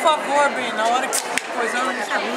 favor, bem, na hora que coisa eu não